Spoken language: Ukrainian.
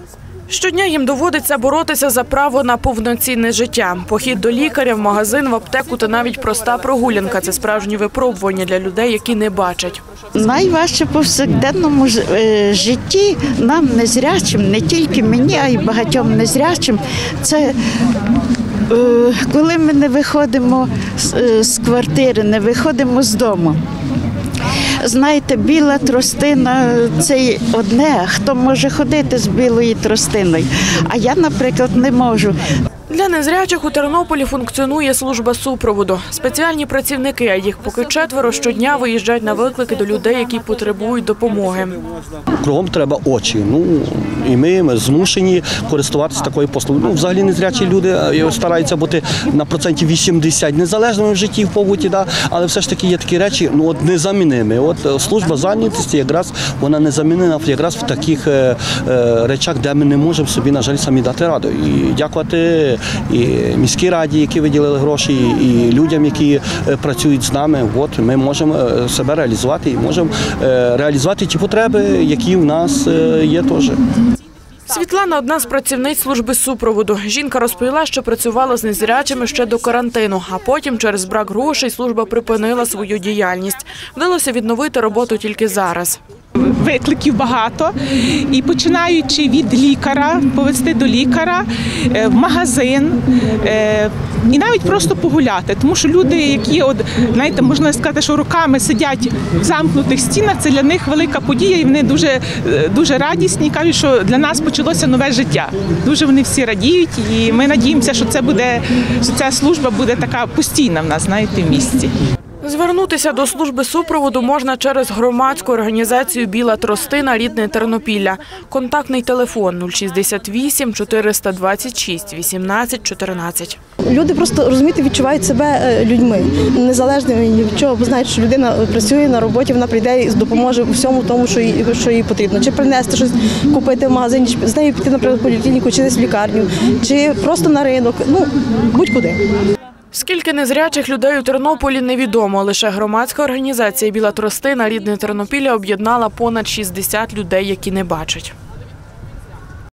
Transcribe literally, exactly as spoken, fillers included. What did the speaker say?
Щодня їм доводиться боротися за право на повноцінне життя. Похід до лікаря, в магазин, в аптеку та навіть проста прогулянка – це справжні випробування для людей, які не бачать. Найважче в повсякденному житті нам, незрячим, не тільки мені, а й багатьом незрячим, це коли ми не виходимо з квартири, не виходимо з дому. Знаєте, біла тростина – це одне, хто може ходити з білою тростиною, а я, наприклад, не можу. Для незрячих у Тернополі функціонує служба супроводу. Спеціальні працівники, а їх поки четверо, щодня виїжджають на виклики до людей, які потребують допомоги. Кругом треба очі. Ну, і ми, ми змушені користуватися такою послугою. Ну, взагалі незрячі люди стараються бути на проценті вісімдесят незалежними в житті, в побуті, да? Але все ж таки є такі речі, ну, от незамінимі. От служба зайнятості якраз вона незамінена якраз в таких е, е, речах, де ми не можемо собі, на жаль, самі дати раду. І дякувати і міській раді, які виділили гроші, і людям, які працюють з нами. От ми можемо себе реалізувати і можемо реалізувати ті потреби, які в нас є теж. Світлана – одна з працівниць служби супроводу. Жінка розповіла, що працювала з незрячими ще до карантину, а потім через брак грошей служба припинила свою діяльність. Вдалося відновити роботу тільки зараз. Викликів багато, і починаючи від лікаря, повезти до лікаря, в магазин, і навіть просто погуляти. Тому що люди, які, от, знаєте, можна сказати, що роками сидять в замкнутих стінах, це для них велика подія, і вони дуже, дуже радісні, і кажуть, що для нас почалося нове життя. Дуже вони всі радіють, і ми надіємося, що це буде, що ця служба буде така постійна в нас, знаєте, в місті. Звернутися до служби супроводу можна через громадську організацію «Біла тростина. Рідне Тернопілля». Контактний телефон нуль шістдесят вісім чотириста двадцять шість вісімнадцять чотирнадцять. Люди просто, розумієте, відчувають себе людьми, незалежно від чого, бо знають, що людина працює на роботі, вона прийде і допоможе у всьому тому, що їй, що їй потрібно. Чи принести щось, купити в магазині, чи з нею піти, наприклад, в поліклініку, чи десь в лікарню, чи просто на ринок, ну, будь-куди. Скільки незрячих людей у Тернополі – невідомо. Лише громадська організація «Біла тростина. Рідне Тернопілля» об'єднала понад шістдесят людей, які не бачать.